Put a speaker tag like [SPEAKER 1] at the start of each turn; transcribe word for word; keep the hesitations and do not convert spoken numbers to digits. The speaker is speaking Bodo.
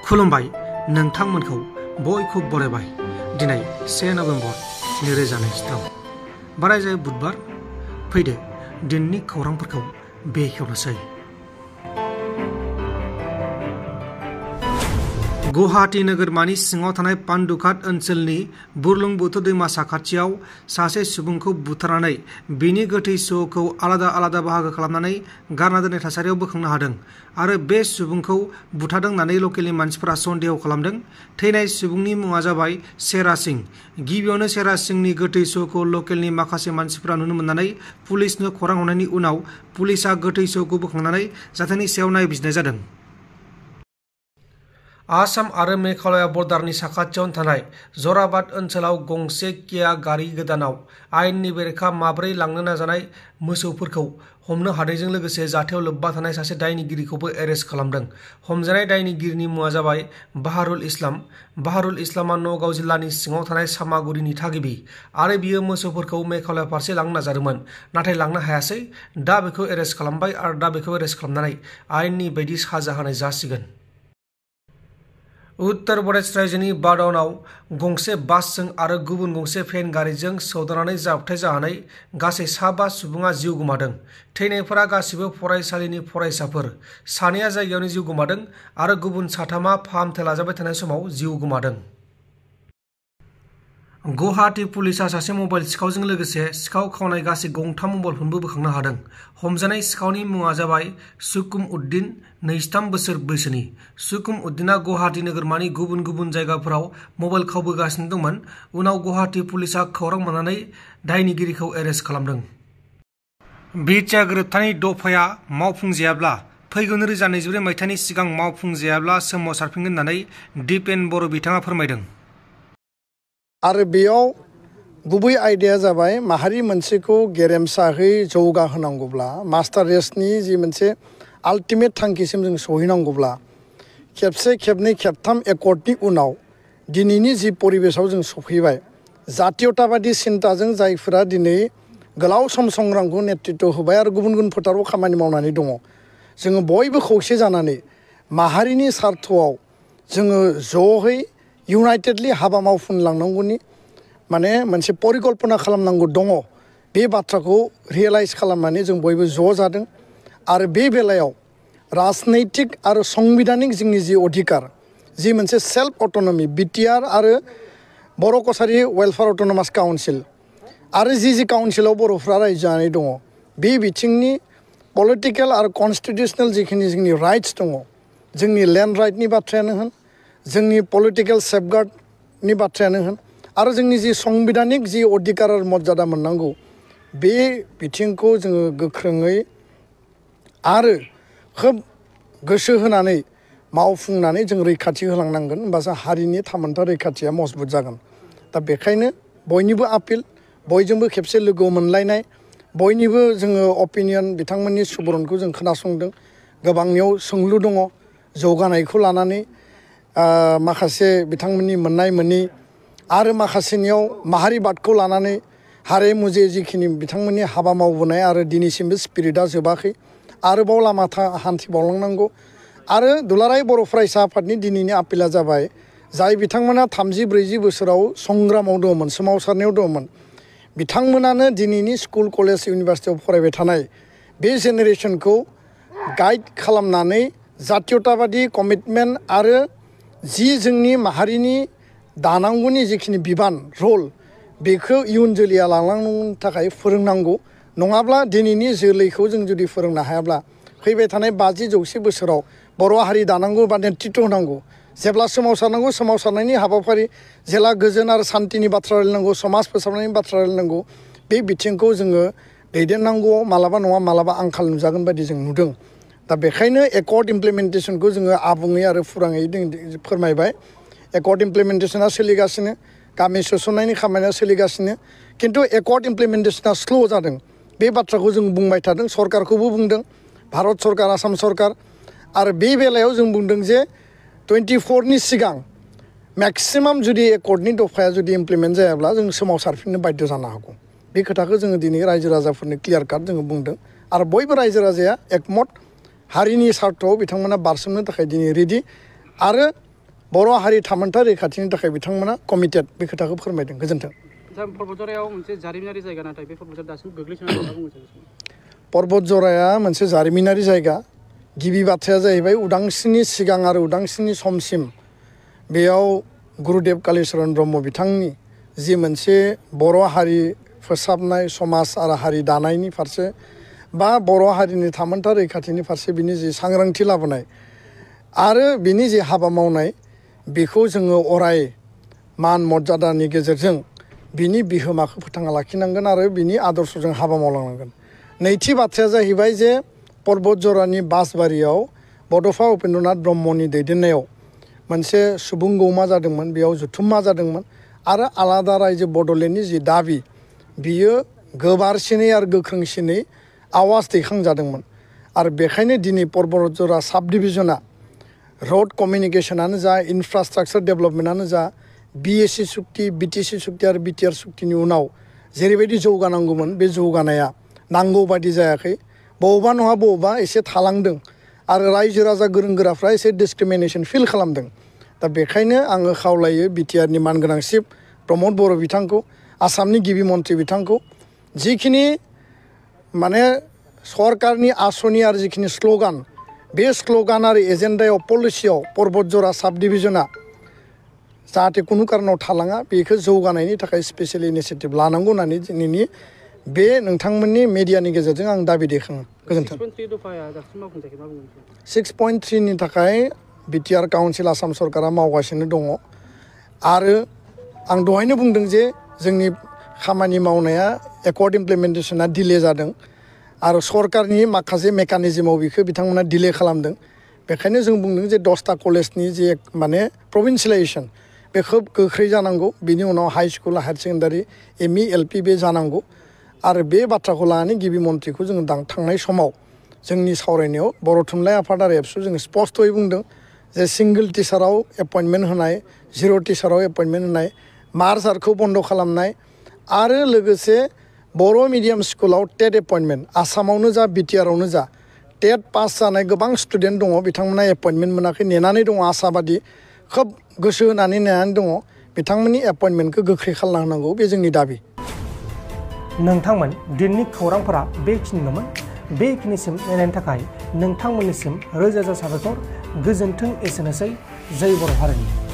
[SPEAKER 1] खुलुमबाय नोंथांमोनखौ बयखौ बरायबाय दिनै से नभेम्बर नैरोजा नैजिथाम बाराय जायो बुधबार फैदो दिननि खौरांफोरखौ बेखेवनोसै। गुवाहाटी नोगोरमानि सिङाव थानाय पान्डुघाट ओनसोलनि बुरलुंबुथुर दैमा साखाथियाव सासे सुबुंखौ बुथारनानै बिनि गोथै सहखौ आलादा आलादा बाहागो खालामनानै गारना दोननाय थासारियाव बोखांनो हादों आरो बे सुबुंखौ बुथारदों होननानै लकेलनि मानसिफोरा सन्देह खालामदों। थैनाय सुबुंनि मुङा जाबाय शेरा सिं। गिबियावनो शेरा सिंनि गोथै सहखौ लकेलनि माखासे मानसिफोरा नुनो मोननानै पुलिसनो खौरां हरनायनि उनाव पुलिसा गोथै सहखौ बोखांनानै जाथायनि सायाव नायबिजिरनाय जादों। आसाम आरो मेघालय बर्डारनि साखाथियावनो थानाय जराबाद ओनसोलाव गंसे किया गारि गोदानाव आयेननि बेरेखा माब्रै लांनो नाजानाय मोसौफोरखौ हमनो हानायजों लोगोसे जाथायाव लोब्बा थानाय सासे दायनिगिरिखौबो एरेस्ट खालामदों। हमजानाय दायनिगिरिनि मुङा जाबाय बाहारुल इस्लाम। बाहारुल इस्लामा नगाव जिल्लानि सिङाव थानाय सामागुरिनि थागिबि आरो बियो मोसौफोरखौ मेघालय फारसे लांनो नाजादोंमोन नाथाय लांनो हायासै। दा बेखौ एरेस्ट खालामबाय आरो दा बेखौ एरेस्ट खालामनानै आयेननि बायदि साजा होनाय जासिगोन। उत्तर प्रदेश रायजोनि बादाउनाव गंसे बासजों आरो गुबुन गंसे भेन गारिजों सौदावनानै जाब्रबथाय जानानै गासै साबा सुबुङा जिउ गोमादों। थैनायफोरा गासिबो फरायसालिनि फरायसाफोर। सानैया जायगायावनो जिउ गोमादों आरो गुबुन साथामा फाहामथाय लाजाबाय थानाय समाव जिउ गोमादों। गुवाहाटी पुलिसा सासे मबाइल सिखावजों लोगोसे सिखाव खावनाय गासै गंथाम मबाइल फनबो बोखांनो हादों। हमजानाय सिखावनि मुङा जाबाय सुकुम उद्दिन, नैजिथाम बोसोर बैसोनि। सुकुम उद्दिना गुवाहाटी नोगोरमानि गुबुन गुबुन जायगाफोराव मबाइल खावबोगासिनो दंमोन। उनाव गुवाहाटी पुलिसा खौरां मोननानै दायनिगिरिखौ एरेस्ट खालामदों। बिटिआर गोरोबथानि दफाया मावफुंजायाब्ला फैगौ नैरोजा नैजिब्रै मायथाइनि सिगां मावफुंजायाब्ला सोमावसारफिनगोन होननानै दिपेन बर' बिथाङा फोरमायदों।
[SPEAKER 2] आरो बेयाव गुबै आयदाया जाबाय माहारि मोनसेखौ गेरेमसाहै जौगाहोनांगौब्ला मास्टार रेसनि जि मोनसे आल्टिमेट थांखिसिम जों सहैनांगौब्ला खेबसे खेबनै खेबथाम एकर्डनि उनाव दिनैनि जि परिबेसाव जों सफैबाय जातीयताबादि सिन्ताजों जायफोरा दिनै गोलाव सम संग्रामखौ नेतृत्व होबाय आरो गुबुन गुबुन फोथाराव खामानि मावनानै दङ। जोङो बयबो खौसे जानानै माहारिनि सार्थआव जोङो ज'है इउनाइटेडलि हाबा मावफुंलांनांगौनि माने मोनसे परिकल्पना खालामनांगौ दङ। बे बाथ्राखौ रियेलाइज खालामनानै जों बयबो ज' जादों आरो बे बेलायाव राजनैतिक आरो संबिधानिक जोंनि जि अधिकार जि मोनसे सेल्फ अट'नमि बिटिआर आरो Boro' Kachari welfare autonomous council आरो जि जि काउन्सिलाव बर'फ्रा रायजो जानानै दङ बे बिथिंनि पलिटिकेल आरो कनस्टिटिउसनेल जिखिनि जोंनि राइट्स दङ जोंनि लेन्ड राइटनि बाथ्रायानो होन जोंनि पलिटिकेल सेफगार्डनि बाथ्रायानो होन आरो जोंनि जि संबिधानिक जि अधिकार आरो मर्यादा मोननांगौ बे बिथिंखौ जोङो गोख्रोङै आरो खोब गोसो होनानै मावफुंनानै जों रैखाथि होलांनांगोन होमबासो हारिनि थामोनथा रैखाथिया मजबुत जागोन। दा बेखायनो बयनिबो आपिल बयजोंबो खेबसे लोगो मोनलायनाय बयनिबो जोङो अपिनियन बिथांमोननि सुबुरुनखौ जों खोनासंदों। गोबांनियाव सोंलु दङ जौगानायखौ लानानै माखासे बिथांमोननि मोननाय मोनि आरो माखासेनियाव माहारिबादखौ लानानै हारे मुजे जिखिनि बिथांमोननि हाबा मावबोनाय आरो दिनैसिमबो स्पिरिटआ जोबाखै आरोबाव लामा हान्थिबावलांनांगौ। आरो दुलाराय बर' फरायसा आफादनि दिनैनि आपिला जाबाय जाय बिथांमोना थामजि ब्रैजि बोसोराव संग्रामाव दङमोन सोमावसारनायाव दङमोन बिथांमोनानो दिनैनि स्कुल कलेज इउनिभारसिटियाव फरायबाय थानाय बे जेनेरेसनखौ गाइड खालामनानै जातीयताबादि कमिटमेन्ट आरो जि जोंनि माहारिनि दानांगौनि जिखिनि बिबान रल बेखौ इयुन जोलैया लांनांगौनि थाखाय फोरोंनांगौ। नङाब्ला दिनैनि जोलैखौ जों जुदि फोरोंनो हायाब्ला फैबाय थानाय बाजि जौसे बोसोराव बर' हारि दानांगौ बा नेतृत्व होनांगौ जेब्ला सोमावसारनांगौ सोमावसारनायनि हाबाफारि जेला गोजोन आरो सान्थिनि बाथ्रा रायलायनांगौ समाज फोसाबनायनि बाथ्रा रायलायनांगौ बे बिथिंखौ जोङो दैदेननांगौआव मालाबा नङा मालाबा आंखाल नुजागोन बायदि जों नुदों। दा बेखायनो एकर्ड इमप्लिमेन्टेसनखौ जोङो आबुङै आरो फुराङै फोरमायबाय। एकर्ड इमप्लिमेन्टेसना सोलिगासिनो गामि सोसननायनि खामानिया सोलिगासिनो खिन्थु एकर्ड इमप्लिमेन्टेसना स्ल' जादों बे बाथ्राखौ जों बुंबाय थादों सरकारखौबो बुंदों भारत सरकार आसाम सरकार आरो बे बेलायाव जों बुंदों जे टुइन्टिफरनि सिगां मेक्सिमाम जुदि एकर्डनि दफाया जुदि इमप्लिमेन्ट जायाब्ला जों सोमावसारफिननो बाध्य जानो हागौ। बे खोथाखौ जोङो दिनै रायजो राजाफोरनो क्लियार काट जोङो बुंदों आरो बयबो रायजो राजाया एकमत हारिनि सार्थआव बिथांमोना बारसोमनो थाखाय दिनै रेडि आरो बर' हारि थामोनथा रैखाथिनि थाखाय बिथांमोना कमिटेड बे खोथाखौ फोरमायदों। गोजोन्थों।
[SPEAKER 3] पर्बत जरायाव मोनसे जारिमिनारि जायगा नाथाय बे पर्बत जरा दासिम गोग्लैसोनानै दं बुंनो सानो।
[SPEAKER 2] पर्बत जराया मोनसे जारिमिनारि जायगा। गिबि बाथ्राया जाहैबाय उदांस्रिनि सिगां आरो उदांस्रिनि समसिम बेयाव गुरुदेव कालिचरन ब्रह्म बिथांनि जि मोनसे बर' हारि फोसाबनाय समाज आरो हारि दानायनि फारसे बा बर' हारिनि थामोनथा रैखाथिनि फारसे बिनि जि सांग्रांथि लाबोनाय आरो बिनि जि हाबा मावनाय बेखौ जोङो अराय मान मर्यादानि गेजेरजों बिनि बिहोमाखौ फोथांना लाखिनांगोन आरो बिनि आदर्शजों हाबा मावलांनांगोन। नैथि बाथ्राया जाहैबाय जे पर्बत जरानि बासबारियाव बड'फा उपेन्द्रनाथ ब्रह्मनि दैदेननायाव मोनसे सुबुं गौमा जादोंमोन, बेयाव जुथुम्मा जादोंमोन आरो आलादा रायजो बड'लेण्डनि जि दाबि बियो गोबारसिनै आरो गोख्रोंसिनै आवाज दैखांजादोंमोन। आरो बेखायनो दिनै पर्बत जरा साब डिभिजना रड कमिउनिकेसनानो जा इनफ्रास्ट्राक्चार डेभेलपमेन्टआनो जा बिएसि सुक्ति बिटिसि सुक्ति आरो बिटिआर सुक्तिनि उनाव जेरैबायदि जौगानांगौमोन बे जौगानाया नांगौ बादि जायाखै। बबेबा नङा बबेबा एसे थालांदों आरो रायजो राजा गोरों गोराफ्रा एसे डिसक्रिमिनेसन फिल खालामदों। दा बेखायनो आङो खावलायो बिटिआरनि मानगोनांसिब प्रमद बर' बिथांखौ, आसामनि गिबि मन्थ्रि बिथांखौ जिखिनि माने सरकारनि आसनि आरो जिखिनि स्ल'गान बे स्ल'गान आरो एजेन्डायाव पलिसियाव पर्बत जरा साब डिभिजना जाहाथे खुनु कारनाव थालाङा बेखौ जौगानायनि थाखाय स्पेसियेल इनिसियेटिभ लानांगौ होननानै दिनैनि बे नोंथांमोननि मेडियानि गेजेरजों आं दाबि दैखाङो। गोजोन्थों। सिक्स पइन्ट थ्रिनि थाखाय बिटिआर काउन्सिल आसाम सरकारा मावगासिनो दङ आरो आं दहायनो बुंदों जे जोंनि खामानि मावनाया एकर्ड इमप्लिमेन्टेसना डिले जादों आरो सरकारनि माखासे मेकानिजमाव बेखौ बिथांमोना डिले खालामदों। बेखायनो जों बुंदों जे दसथा कलेजनि जे माने प्रभिन्सियेलाइजेसन बे खोब गोख्रै जानांगौ। बिनि उनाव high school higher secondary M E L P बे जानांगौ आरो बे बाथ्राखौ लानानै गिबि मन्थ्रिखौ जोङो थांनाय समाव जोंनि सावरायनायाव बर' थुनलाइ आफाद आरो एबसु जोङो स्पष्टयै बुंदों जे सिंगोल टिचाराव एपइन्टमेन्ट होनाय, जिर' टिचाराव एपइन्टमेन्ट होनाय, मार्जारखौ बन्द' खालामनाय आरो लोगोसे बर' मिडियाम स्कुलाव टेट एपइन्टमेन्ट आसामावनो जा बिटिआरावनो जा टेट पास जानाय गोबां स्टुडेन्ट दङ बिथांमोना एपइन्टमेन्ट मोनाखै, नेनानै दङ आसाबादि खोब गोसो होनानै नेनानै दङ। बिथांमोननि एपइन्टमेन्टखौ गोख्रै खालामना होनांगौ बे जोंनि दाबि।
[SPEAKER 1] नोंथांमोन दिनैनि खौरांफोरा बेखिनिल'मोन। बेखिनिसिम नायनायनि थाखाय नोंथांमोननिसिम रोजा रोजा साबायखर। गोजोन्थों। एसेनोसै। जय बर' हारिनि।